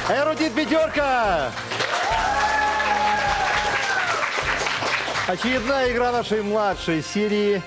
Эрудит пятерка. Очередная игра нашей младшей серии.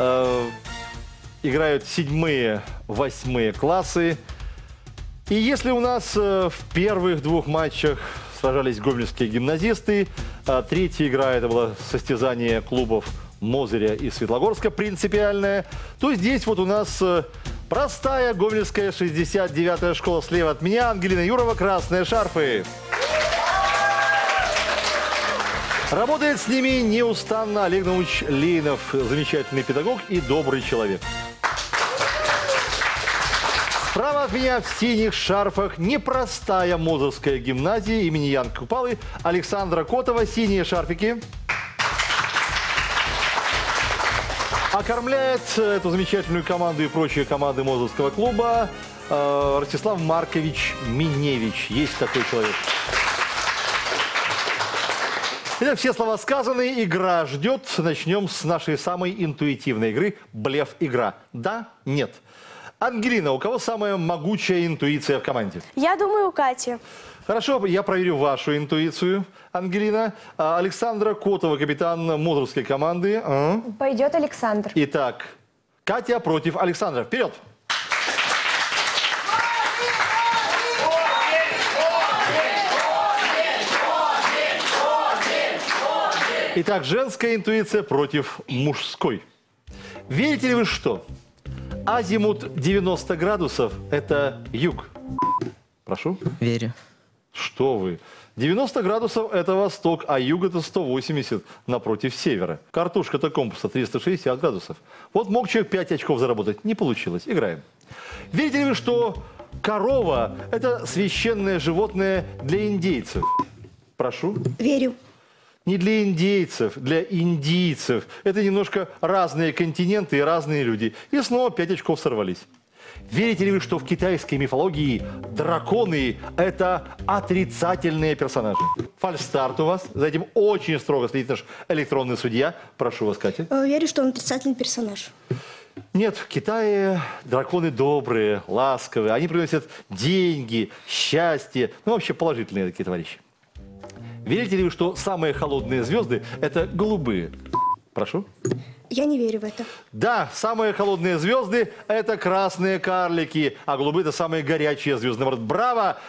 Играют 7-е, 8-е классы. И если у нас в первых двух матчах сражались гомельские гимназисты, третья игра это было состязание клубов Мозыря и Светлогорска принципиальная, то здесь вот у нас простая гомельская 69-я школа. Слева от меня Ангелина Юрова, красные шарфы. Работает с ними неустанно Олег Наумович Лейнов, замечательный педагог и добрый человек. Справа от меня в синих шарфах непростая Мозырская гимназия имени Яна Купалы Александра Котова. Синие шарфики. Окормляет эту замечательную команду и прочие команды Мозырского клуба Ростислав Маркович Миневич. Есть такой человек. Итак, все слова сказаны, игра ждет. Начнем с нашей самой интуитивной игры «Блеф-игра». Да? Нет? Ангелина, у кого самая могучая интуиция в команде? Я думаю, у Кати. Хорошо, я проверю вашу интуицию, Ангелина. Александра Котова, капитан Мозырской команды. Пойдет Александр. Итак, Катя против Александра. Вперед! Итак, женская интуиция против мужской. Верите ли вы, что азимут 90 градусов – это юг? Прошу. Верю. Что вы? 90 градусов – это восток, а юг – это 180 напротив севера. Картушка-то компаса 360 градусов. Вот мог человек 5 очков заработать. Не получилось. Играем. Верите ли вы, что корова – это священное животное для индейцев? Прошу. Верю. Не для индейцев, для индийцев. Это немножко разные континенты и разные люди. И снова 5 очков сорвались. Верите ли вы, что в китайской мифологии драконы – это отрицательные персонажи? Фальстарт у вас. За этим очень строго следит наш электронный судья. Прошу вас, Катя. Верю, что он отрицательный персонаж. Нет, в Китае драконы добрые, ласковые. Они приносят деньги, счастье. Ну, вообще положительные такие товарищи. Верите ли вы, что самые холодные звезды – это голубые? Прошу. Я не верю в это. Да, самые холодные звезды – это красные карлики, а голубые – это самые горячие звезды. Браво!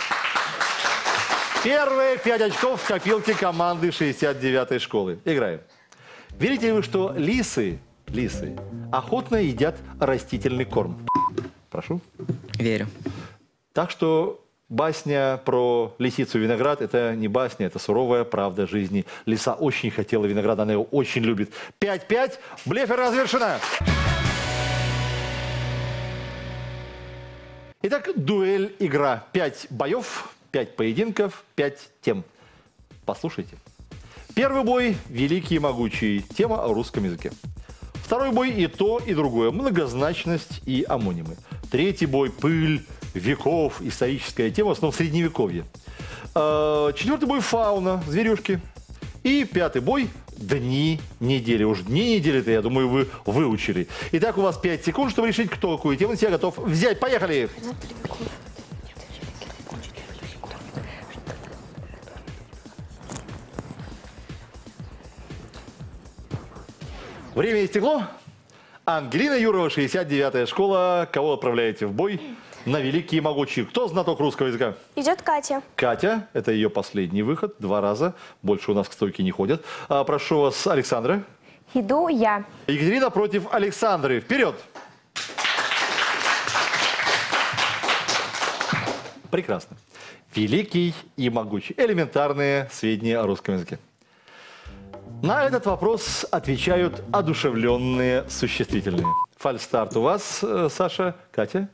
Первые 5 очков в копилке команды 69-й школы. Играем. Верите ли вы, что лисы охотно едят растительный корм? Прошу. Верю. Так что басня про лисицу и виноград – это не басня, это суровая правда жизни. Лиса очень хотела винограда, она его очень любит. 5-5, блефер развершена. Итак, дуэль, игра. 5 боев, 5 поединков, 5 тем. Послушайте. Первый бой – великий и могучий. Тема о русском языке. Второй бой – и то, и другое. Многозначность и амонимы. Третий бой – пыль веков, историческая тема, в основном средневековье. Четвертый бой – фауна, зверюшки. И пятый бой – дни недели. Уж дни недели-то, я думаю, вы выучили. Итак, у вас 5 секунд, чтобы решить, кто какую тему на себя готов взять. Поехали! Время истекло. Ангелина Юрова, 69-я школа. Кого отправляете в бой на великий и могучий? Кто знаток русского языка? Идет Катя. Катя. Это ее последний выход. 2 раза. Больше у нас к стойке не ходят. Прошу вас, Александра. Иду я. Екатерина против Александры. Вперед! Прекрасно. Великий и могучий. Элементарные сведения о русском языке. На этот вопрос отвечают одушевленные существительные. Фальстарт у вас, Саша, Катя?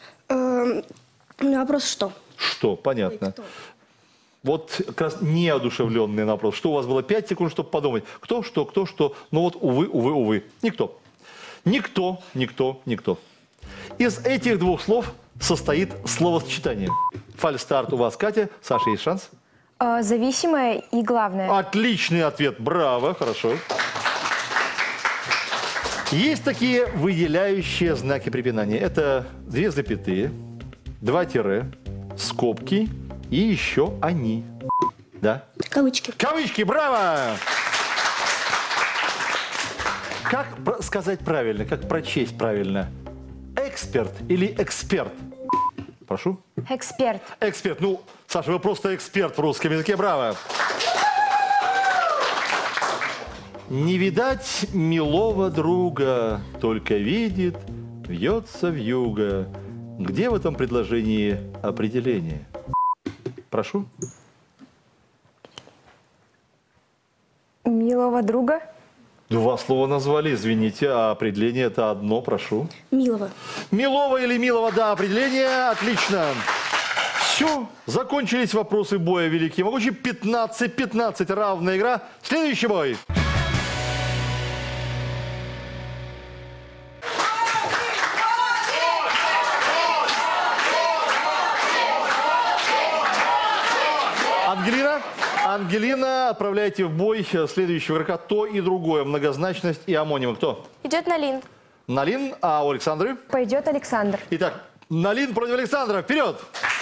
Вопрос что? Что, понятно. Вот как раз неодушевленный вопрос. Что у вас было 5 секунд, чтобы подумать. Кто, что. Ну вот, увы. Никто. Никто. Из этих двух слов состоит словосочетание. Фальстарт у вас, Катя. Саша, есть шанс? Зависимое и главное. Отличный ответ. Браво, хорошо. Есть такие выделяющие знаки препинания. Это 2 запятые, 2 тире, скобки и еще они. Да? Кавычки. Кавычки, браво! Как сказать правильно, как прочесть правильно? Эксперт или эксперт? Прошу. Эксперт. Эксперт. Ну, Саша, вы просто эксперт в русском языке. Браво! Не видать милого друга, только видит, вьется вьюга. Где в этом предложении определение? Прошу. Милого друга. Два слова назвали, извините, а определение это одно, прошу. Милого. Милого или милого, да, определение, отлично. Все, закончились вопросы боя великий и могучий. 15-15, равная игра. Следующий бой. Ангелина, отправляйте в бой следующего игрока. То и другое. Многозначность и амонимы. Кто? Идет Налин. Налин, а у Александры? Пойдет Александр. Итак, Налин против Александра. Вперед!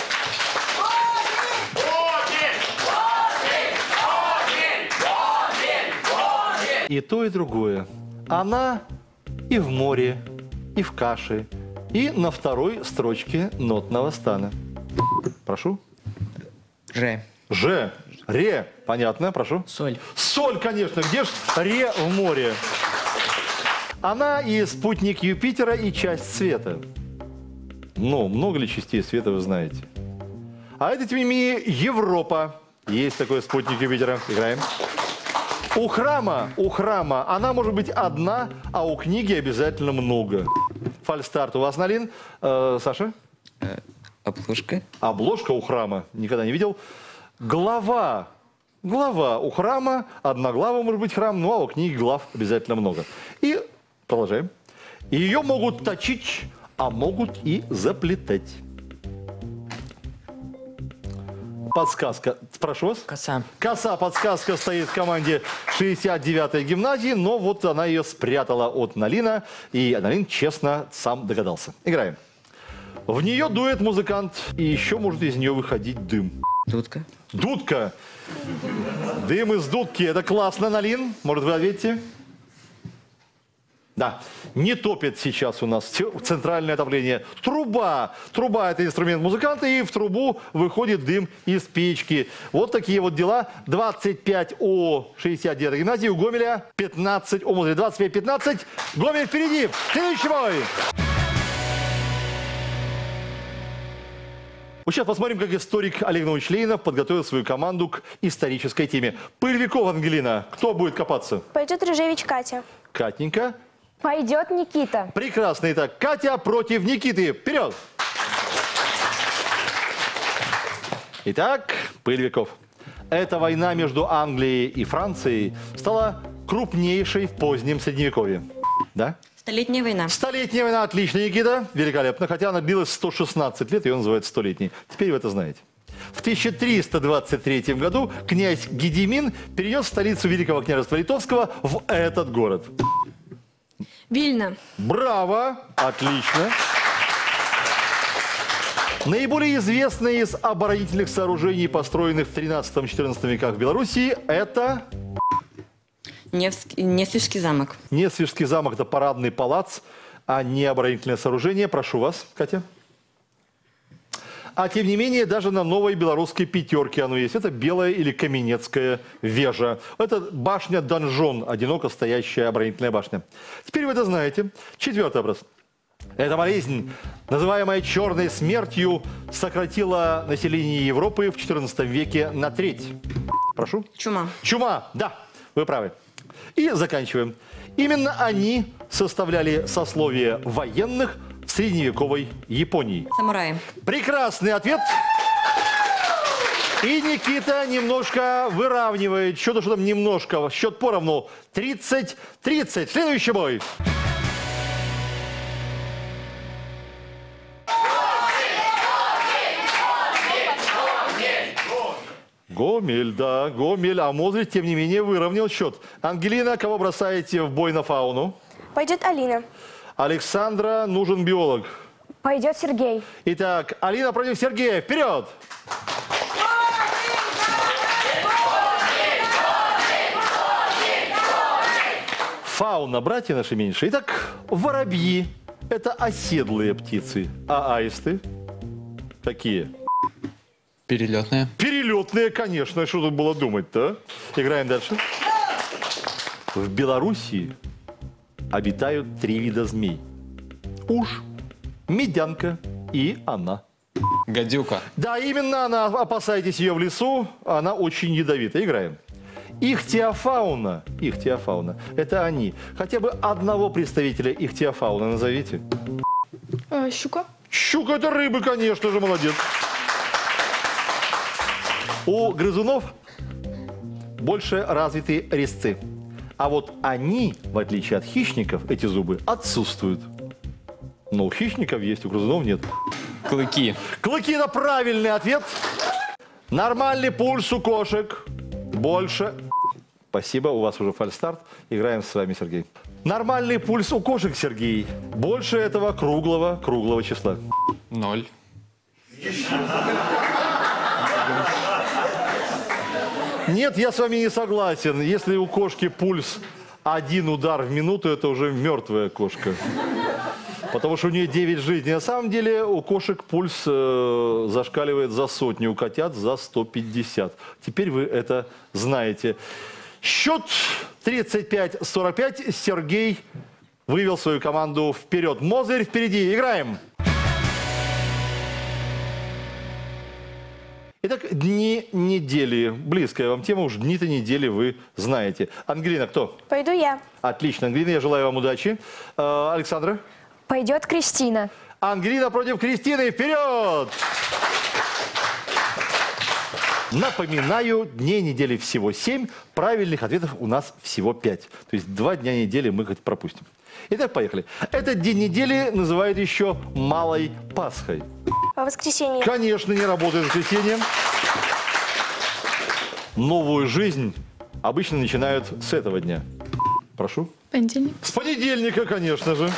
И то, и другое. Она и в море, и в каше, и на второй строчке нотного стана. Прошу. Ж. Ж. Ре. Понятно, прошу. Соль. Соль, конечно. Где ж ре в море? Она и спутник Юпитера, и часть света. Ну, много ли частей света вы знаете? А это, тем не менее, Европа. Есть такой спутник Юпитера. Играем. У храма она может быть одна, а у книги обязательно много. Фальстарт у вас, Налин. Саша? Обложка. Обложка у храма. Никогда не видел. Глава у храма. Одна глава может быть храм, ну а у книги глав обязательно много. И продолжаем. Ее могут точить, а могут и заплетать. Подсказка. Прошу вас. Коса. Коса, подсказка стоит в команде 69-й гимназии, но вот она ее спрятала от Налина, и Налин честно сам догадался. Играем. В нее дует музыкант, и еще может из нее выходить дым. Дудка. Дудка. Дым из дудки. Это классно, Налин. Может, вы ответите? Да. Не топит сейчас у нас центральное отопление. Труба. Труба – это инструмент музыканта, и в трубу выходит дым из печки. Вот такие вот дела. 25 у 69-й гимназии, у Гомеля 15 у Мозыря. 25-15. Гомель впереди. Следующий бой. Вот сейчас посмотрим, как историк Олег Наумович Ленинов подготовил свою команду к исторической теме. Пыльвиков, Ангелина. Кто будет копаться? Пойдет Рыжевич Катя. Катенька. Пойдет Никита. Прекрасно. Итак, Катя против Никиты. Вперед! Итак, Пыльвиков. Эта война между Англией и Францией стала крупнейшей в позднем Средневековье. Да? Столетняя война. Столетняя война. Отлично, Никита. Великолепно. Хотя она длилась 116 лет, ее называют столетней. Теперь вы это знаете. В 1323 году князь Гедимин перенес столицу Великого княжества Литовского в этот город. Вильна. Браво! Отлично. Наиболее известное из оборонительных сооружений, построенных в 13-14 веках в Белоруссии, это... Несвежский замок. Несвежский замок – это парадный палац, а не оборонительное сооружение. Прошу вас, Катя. А тем не менее, даже на новой белорусской пятерке оно есть. Это Белая или Каменецкая вежа. Это башня-донжон, одиноко стоящая оборонительная башня. Теперь вы это знаете. Четвертый вопрос. Эта болезнь, называемая черной смертью, сократила население Европы в XIV веке на треть. Прошу. Чума. Чума, да, вы правы. И заканчиваем. Именно они составляли сословие военных в средневековой Японии. Самураи. Прекрасный ответ. И Никита немножко выравнивает. Что-то, что там немножко. Счет поровну. 30-30. Следующий бой. Гомель, да, Гомель. А Мозырь, тем не менее, выровнял счет. Ангелина, кого бросаете в бой на фауну? Пойдет Алина. Александра, нужен биолог. Пойдет Сергей. Итак, Алина против Сергея. Вперед! Фауна, братья наши меньшие. Итак, воробьи – это оседлые птицы, а аисты какие? Перелетная. Перелетные, конечно. Что тут было думать-то? Играем дальше. В Белоруссии обитают 3 вида змей. Уж, медянка и она. Гадюка. Да, именно она. Опасайтесь ее в лесу. Она очень ядовита. Играем. Ихтиофауна. Это они. Хотя бы одного представителя ихтиофауны назовите. Щука. Щука – это рыбы, конечно же, молодец. У грызунов больше развиты резцы. А вот они, в отличие от хищников, эти зубы отсутствуют. Но у хищников есть, у грызунов нет. Клыки. Клыки – это правильный ответ. Нормальный пульс у кошек. Больше. Спасибо, у вас уже фальстарт. Играем с вами, Сергей. Нормальный пульс у кошек, Сергей. Больше этого круглого числа. 0. Нет, я с вами не согласен. Если у кошки пульс 1 удар в минуту, это уже мертвая кошка. Потому что у нее 9 жизней. На самом деле у кошек пульс зашкаливает за 100, у котят за 150. Теперь вы это знаете. Счет 35-45. Сергей вывел свою команду вперед. Мозырь впереди. Играем. Итак, дни недели. Близкая вам тема, уж дни-то недели вы знаете. Ангелина, кто? Пойду я. Отлично, Ангелина, я желаю вам удачи. Александра? Пойдет Кристина. Ангелина против Кристины. Вперед! Напоминаю, дней недели всего 7, правильных ответов у нас всего 5. То есть 2 дня недели мы хоть пропустим. Итак, поехали. Этот день недели называют еще Малой Пасхой. Воскресенье. Конечно, не работает в воскресенье. Новую жизнь обычно начинают с этого дня. Прошу. Понедельник. С понедельника, конечно же.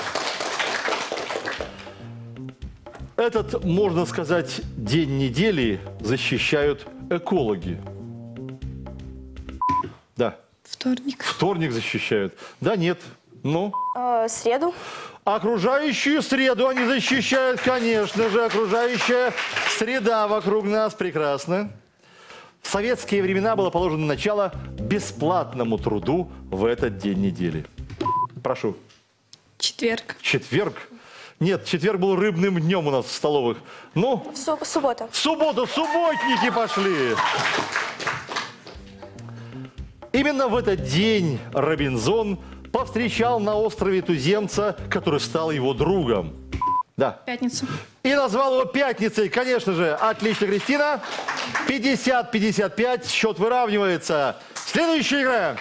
Этот, можно сказать, день недели защищают экологи. Да. Вторник. Вторник защищают. Да, нет. Ну? Среду. Окружающую среду они защищают, конечно же. Окружающая среда вокруг нас прекрасна. В советские времена было положено начало бесплатному труду в этот день недели. Прошу. Четверг. Четверг? Нет, четверг был рыбным днем у нас в столовых. Ну? Суббота. Субботу, субботники пошли. Именно в этот день Робинзон повстречал на острове туземца, который стал его другом. Да. Пятницу. И назвал его Пятницей, конечно же. Отлично, Кристина. 50-55, счет выравнивается. Следующая игра.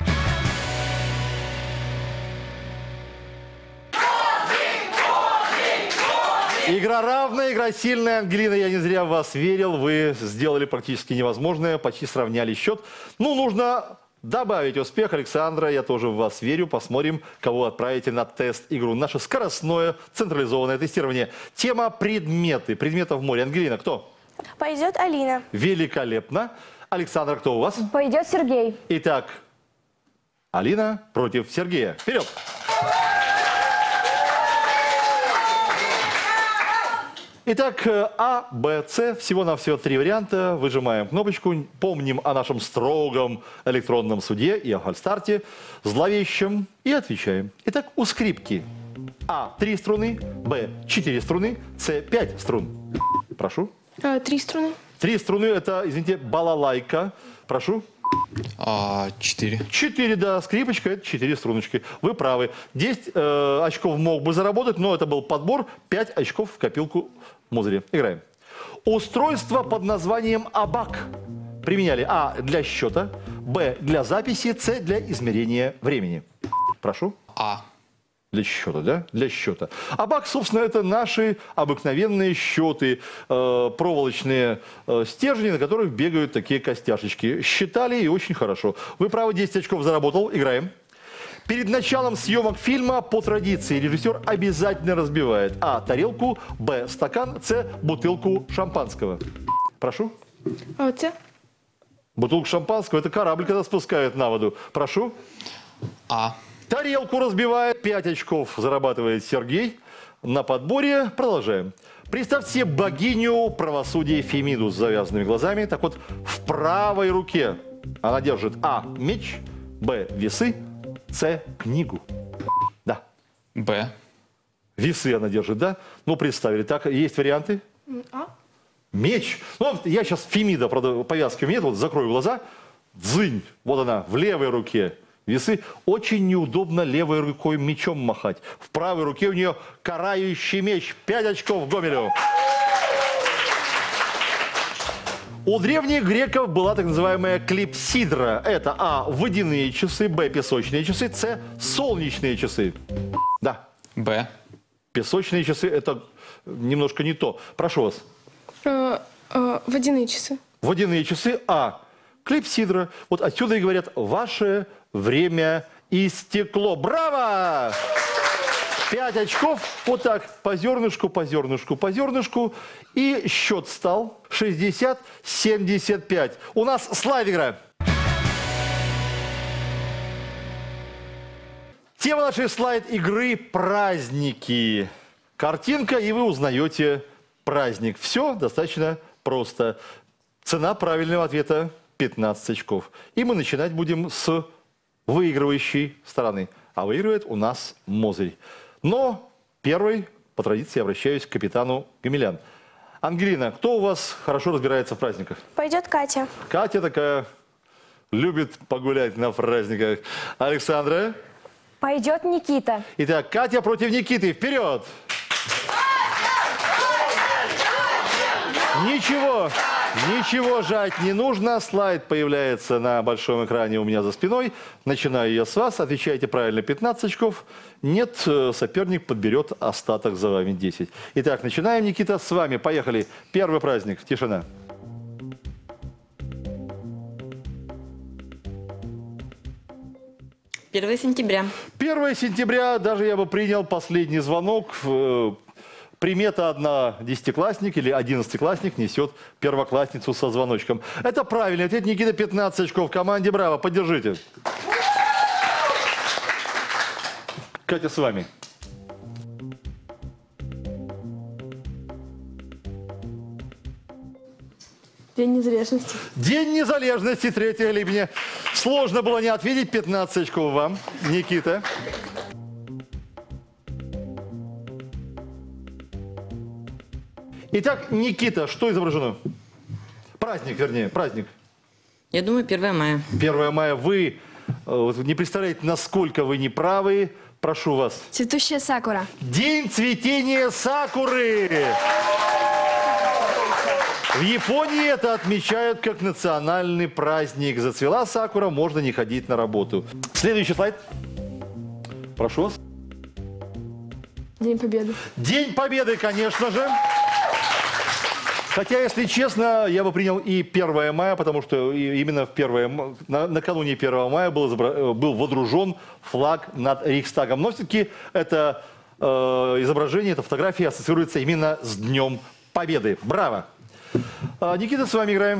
Игра равная, игра сильная. Ангелина, я не зря в вас верил. Вы сделали практически невозможное, почти сравняли счет. Ну, нужно добавить успех. Александра, я тоже в вас верю. Посмотрим, кого отправите на тест-игру. Наше скоростное централизованное тестирование. Тема предметы. Предметов в море. Ангелина, кто? Пойдет Алина. Великолепно. Александр, кто у вас? Пойдет Сергей. Итак, Алина против Сергея. Вперед! Итак, А, Б, С, всего-навсего 3 варианта. Выжимаем кнопочку. Помним о нашем строгом электронном суде и о фальстарте, зловещем, и отвечаем. Итак, у скрипки А 3 струны, Б 4 струны, С 5 струн. Прошу. 3 струны. 3 струны – это, извините, балалайка. Прошу. 4. 4, да, скрипочка – это 4 струночки. Вы правы. 10 очков мог бы заработать, но это был подбор. 5 очков в копилку Мозыря. Играем. Устройство под названием абак применяли А для счета, Б для записи, С для измерения времени. Прошу. А. Для счета, да? Для счета. Абак, собственно, это наши обыкновенные счеты, проволочные стержни, на которых бегают такие костяшечки. Считали и очень хорошо. Вы правы, 10 очков заработал. Играем. Перед началом съемок фильма по традиции режиссер обязательно разбивает А. тарелку, Б. стакан, С. бутылку шампанского. Прошу. С. Бутылку шампанского – это корабль, когда спускают на воду. Прошу. А. Тарелку разбивает, 5 очков зарабатывает Сергей. На подборе продолжаем. Представьте себе богиню правосудия Фемиду с завязанными глазами. Так вот, в правой руке она держит А. Меч, Б. Весы, С. Книгу. Да. Б. Весы она держит, да? Ну, представили. Так, есть варианты? А. Меч. Ну, вот я сейчас Фемида, правда, повязки у меня нет, вот закрою глаза. Дзынь. Вот она, в левой руке весы. Очень неудобно левой рукой мечом махать. В правой руке у нее карающий меч. 5 очков Гомелю. У древних греков была так называемая клипсидра. Это А. Водяные часы, Б. Песочные часы, С. Солнечные часы. Да. Б. Песочные часы – это немножко не то. Прошу вас. Водяные часы. Водяные часы А. Клипсидра. Вот отсюда и говорят, ваше время истекло. Браво! 5 очков. Вот так. По зернышку, по зернышку, по зернышку. И счет стал 60-75. У нас слайд игра. Тема нашей слайд игры – праздники. Картинка, и вы узнаете праздник. Все достаточно просто. Цена правильного ответа – 15 очков. И мы начинать будем с выигрывающей стороны. А выигрывает у нас Мозырь. Но первый, по традиции, обращаюсь к капитану Гомелян. Ангелина, кто у вас хорошо разбирается в праздниках? Пойдет Катя. Катя такая любит погулять на праздниках. Александра? Пойдет Никита. Итак, Катя против Никиты. Вперед! Ничего жать не нужно. Слайд появляется на большом экране у меня за спиной. Начинаю я с вас. Отвечаете правильно 15 очков. Нет, соперник подберет остаток за вами 10. Итак, начинаем, Никита, с вами. Поехали. Первый праздник. Тишина. Первое сентября. 1 сентября, даже я бы принял последний звонок. Примета одна: десятиклассник или 11-классник несет первоклассницу со звоночком. Это правильный ответ. Никита, 15 очков команде. Браво, поддержите. Катя, с вами. День незалежности. День незалежности, 3 липня. Сложно было не ответить. 15 очков вам. Никита. Итак, Никита, что изображено? Праздник, вернее, праздник. Я думаю, 1 мая. 1 мая. Вы не представляете, насколько вы неправы. Прошу вас. Цветущая сакура. День цветения сакуры. В Японии это отмечают как национальный праздник. Зацвела сакура, можно не ходить на работу. Следующий слайд. Прошу вас. День Победы. День Победы, конечно же. Хотя, если честно, я бы принял и 1 мая, потому что именно накануне 1 мая был водружен флаг над Рейхстагом. Но все-таки это изображение, эта фотография ассоциируется именно с Днем Победы. Браво! Никита, с вами играем.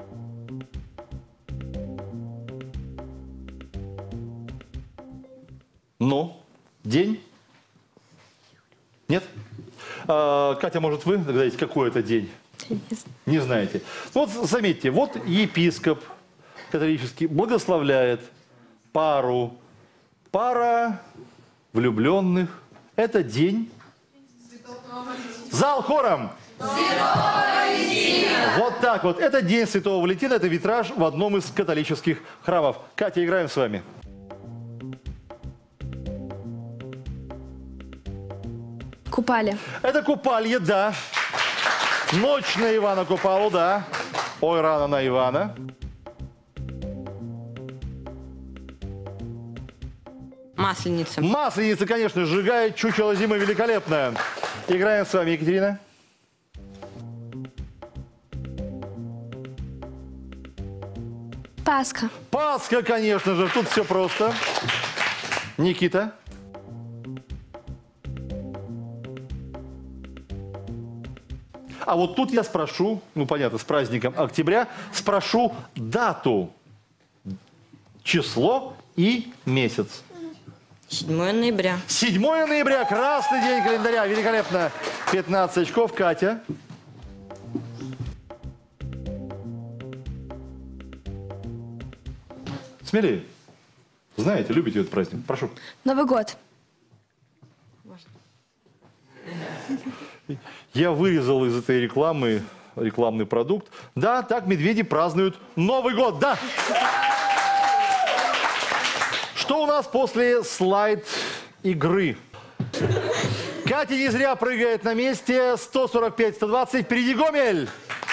Ну, день? Нет? Катя, может, вы догадаетесь, какой это день? Не знаете. Вот заметьте, вот епископ католический благословляет пару. Пара влюбленных. Это день. Зал хором. Вот так вот. Это день Святого Валентина. Это витраж в одном из католических храмов. Катя, играем с вами. Купали. Это купалье, да. Ночь на Ивана Купалу, да. Ой, рано на Ивана. Масленица. Масленица, конечно, сжигает чучело зимы великолепная. Играем с вами, Екатерина. Пасха. Пасха, конечно же, тут все просто. Никита. А вот тут я спрошу, ну понятно, с праздником октября, спрошу дату, число и месяц. 7 ноября. 7 ноября, красный день календаря. Великолепно. 15 очков. Катя. Смелее. Знаете, любите этот праздник. Прошу. Новый год. Я вырезал из этой рекламы рекламный продукт. Да, так медведи празднуют Новый год. Да. Что у нас после слайд-игры? Катя не зря прыгает на месте. 145-120. Впереди Гомель.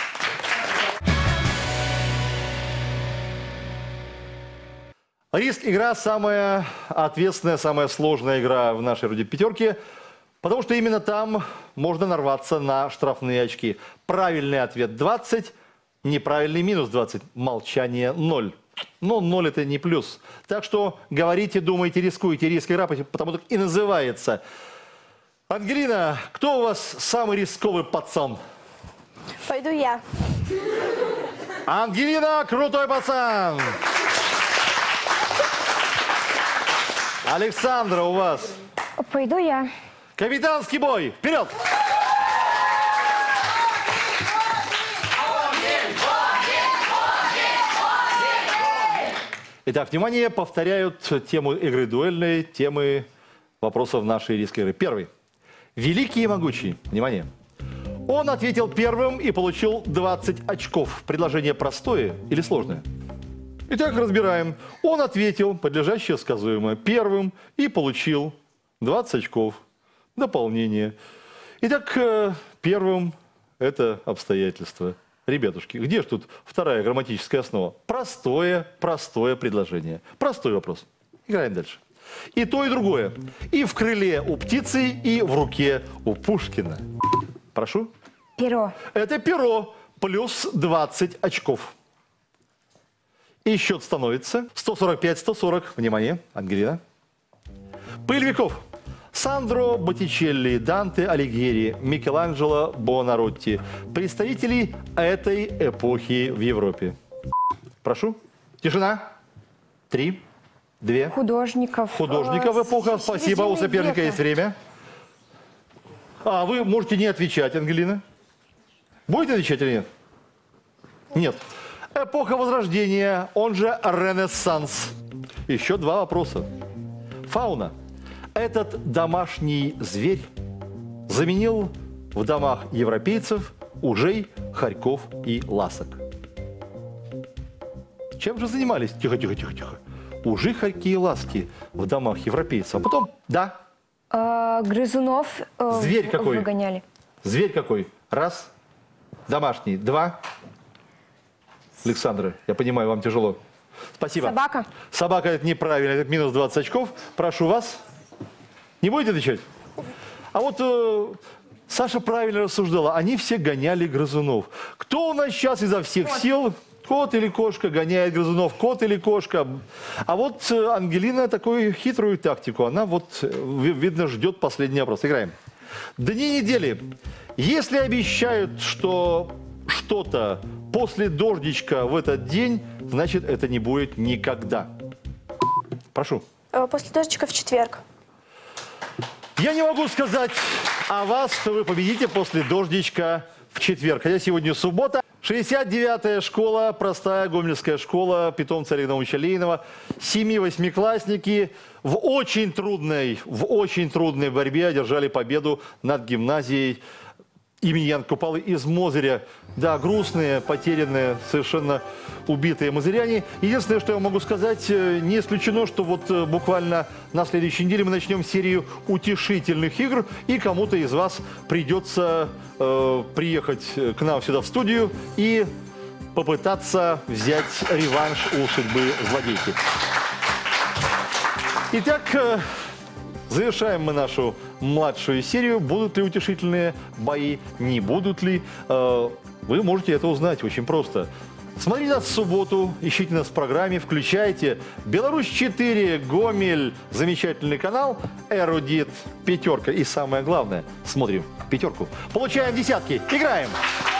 Риск игра самая ответственная, самая сложная игра в нашей вроде пятерке, потому что именно там можно нарваться на штрафные очки. Правильный ответ 20, неправильный минус 20, молчание 0. Но 0 это не плюс. Так что говорите, думайте, рискуйте. Риск игра, потому так и называется. Ангелина, кто у вас самый рисковый пацан? Пойду я. Ангелина, крутой пацан! Александра, у вас? Пойду я. Капитанский бой! Вперед! Итак, внимание, повторяют тему игры дуэльной, темы вопросов нашей риск игры. Первый. Великий и могучий. Внимание. Он ответил первым и получил 20 очков. Предложение простое или сложное? Итак, разбираем. Он ответил, подлежащее сказуемое, первым и получил 20 очков. Дополнение. Итак, первым это обстоятельство. Ребятушки, где же тут вторая грамматическая основа? Простое предложение. Простой вопрос. Играем дальше. И то, и другое. И в крыле у птицы, и в руке у Пушкина. Прошу. Перо. Это перо плюс 20 очков. И счет становится 145-140. Внимание, Ангелина. Пыль веков. Сандро Боттичелли, Данте Алигьери, Микеланджело Буонаротти. Представители этой эпохи в Европе. Прошу. Тишина. 3, 2. Художников. Художников эпоха. Спасибо. У соперника есть время. А вы можете не отвечать, Ангелина. Будете отвечать или нет? Нет. Эпоха Возрождения, он же Ренессанс. Еще два вопроса. Фауна. Этот домашний зверь заменил в домах европейцев ужей, хорьков и ласок. Чем же занимались? Тихо. Ужи, хорьки и ласки в домах европейцев. А потом, да. Грызунов Зверь какой? выгоняли. Зверь какой? Раз. Домашний. Два. Александра, я понимаю, вам тяжело. Спасибо. Собака. Собака – это неправильно, это минус 20 очков. Прошу вас. Не будете отвечать? А вот Саша правильно рассуждала. Они все гоняли грызунов. Кто у нас сейчас изо всех сил? Кот или кошка гоняет грызунов? Кот или кошка? А вот Ангелина такую хитрую тактику. Она вот, видно, ждет последний вопрос. Играем. Дни недели. Если обещают, что что-то после дождичка в этот день, значит, это не будет никогда. Прошу. После дождичка в четверг. Я не могу сказать о вас, что вы победите после дождичка в четверг. Хотя сегодня суббота. 69-я школа, простая гомельская школа, питомца Олега Наумовича Ленина. 7-8-классники в очень трудной борьбе одержали победу над гимназией имени Яна Купалы из Мозыря. Да, грустные, потерянные, совершенно убитые мозыряне. Единственное, что я могу сказать, не исключено, что вот буквально на следующей неделе мы начнем серию утешительных игр, и кому-то из вас придется приехать к нам сюда в студию и попытаться взять реванш у судьбы злодейки. Итак, завершаем мы нашу младшую серию. Будут ли утешительные бои, не будут ли? Вы можете это узнать очень просто. Смотрите нас в субботу, ищите нас в программе, включайте Беларусь-4, Гомель, замечательный канал, Эрудит, пятерка. И самое главное, смотрим пятерку. Получаем десятки, играем!